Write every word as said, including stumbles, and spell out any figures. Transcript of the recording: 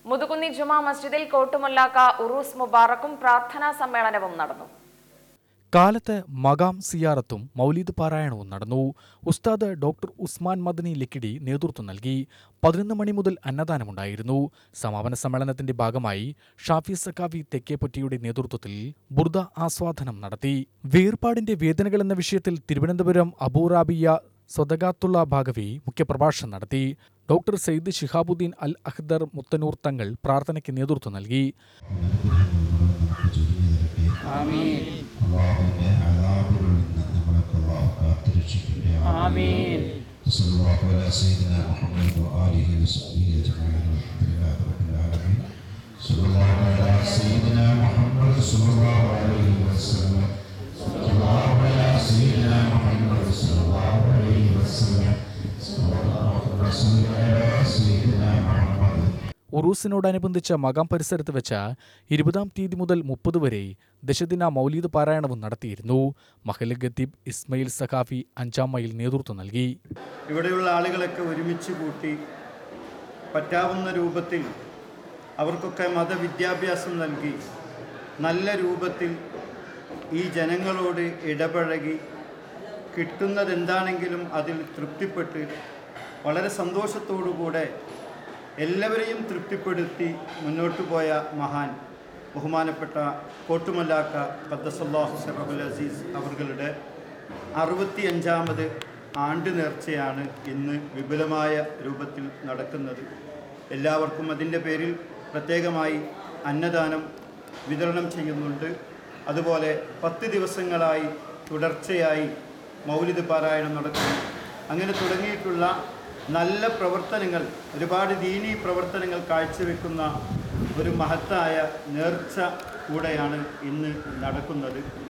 മുതുകുന്നി ജുമാ മസ്ജിദിൽ കോട്ടുമുല്ലാക്ക ഉറൂസ് മുബാറക്കും പ്രാർത്ഥനാ സമ്മേളനവും നടന്നു. കാലത്ത് മകാം സിയാറത്തും മൗലീദ് പാരായണവും നടന്നു. ഉസ്താദ് ഡോക്ടർ ഉസ്മാൻ മദനി ലക്കിടി നേതൃത്വം നൽകി. പതിനൊന്ന് മണി മുതൽ അന്നദാനമുണ്ടായിരുന്നു. സമാപന സമ്മേളനത്തിന്റെ ഭാഗമായി ഷാഫി സഖാഫി തെക്കേപ്പൊറ്റിയുടെ നേതൃത്വത്തിൽ ബുർദ ആസ്വാദനം നടത്തി. വേർപാടിന്റെ വേദനകൾ എന്ന വിഷയത്തിൽ തിരുവനന്തപുരം അബൂറാബിയ സ്വദഖാത്തുള്ള ഭാഗവി മുഖ്യപ്രഭാഷണം നടത്തി. ഡോക്ടർ സയ്യിദ് ശിഹാബുദ്ദീൻ അൽ അഖ്ദർ മുത്തനൂർ തങ്ങൾ പ്രാർത്ഥനയ്ക്ക് നേതൃത്വം നൽകി. അല്ലാഹുവിന്റെ അദാബുകളിൽ നിന്ന് നമ്മളെ അല്ലാഹു കാത്തുരക്ഷിക്കട്ടെ. ആമീൻ. സല്ലല്ലാഹു അലൈഹി സയ്യിദിനാ മുഹമ്മദ് വആലിഹി വസഹ്ബിഹി അജ്മഈൻ. അൽഹംദുലില്ലാഹി റബ്ബിൽ ആലമീൻ. സല്ലല്ലാഹു അലൈഹി സയ്യിദിനാ മുഹമ്മദ് സല്ലല്ലാഹു അലൈഹി വസല്ലം. സല്ലല്ലാഹു അലൈഹി സയ്യിദിനാ മുഹമ്മദ് സല്ലല്ലാഹു അലൈഹി വസല്ലം. സല്ലല്ലാഹു അലൈഹി സയ്യിദിനാ മുഹമ്മദ്. ഉറൂസിനോടനുബന്ധിച്ച മകാം പരിസരത്ത് വെച്ച ഇരുപതാം തീയതി മുതൽ മുപ്പത് വരെ ദശദിന മൗലീദ് പാരായണവും നടത്തിയിരുന്നു. മഹല്ല് ഖത്തീബ് ഇസ്മയിൽ സഖാഫി അഞ്ചാം മൈൽ നേതൃത്വം നൽകി. ഇവിടെയുള്ള ആളുകളൊക്കെ ഒരുമിച്ച് കൂട്ടി പറ്റാവുന്ന രൂപത്തിൽ അവർക്കൊക്കെ മതവിദ്യാഭ്യാസം നൽകി നല്ല രൂപത്തിൽ ഈ ജനങ്ങളോട് ഇടപഴകി കിട്ടുന്നതെന്താണെങ്കിലും അതിൽ തൃപ്തിപ്പെട്ട് വളരെ സന്തോഷത്തോടുകൂടെ എല്ലാവരെയും തൃപ്തിപ്പെടുത്തി മുന്നോട്ട് പോയ മഹാൻ ബഹുമാനപ്പെട്ട കോട്ടുമുല്ലാക്ക ഖദ്ദസല്ലാഹു സിറഹുൽ അസീസ് അവരുടെ അറുപത്തിയഞ്ചാമത് ആണ്ട് നേർച്ചയാണ് ഇന്ന് വിപുലമായ രൂപത്തിൽ നടക്കുന്നത്. എല്ലാവർക്കും അതിൻ്റെ പേരിൽ പ്രത്യേകമായി അന്നദാനം വിതരണം ചെയ്യുന്നുണ്ട്. അതുപോലെ പത്ത് ദിവസങ്ങളായി തുടർച്ചയായി മൗലിദ് പാരായണം നടക്കുന്നു. അങ്ങനെ തുടങ്ങിയിട്ടുള്ള നല്ല പ്രവർത്തനങ്ങൾ, ഒരുപാട് ദീനീ പ്രവർത്തനങ്ങൾ കാഴ്ചവെക്കുന്ന ഒരു മഹത്തായ നേർച്ച കൂടെയാണ് ഇന്ന് നടക്കുന്നത്.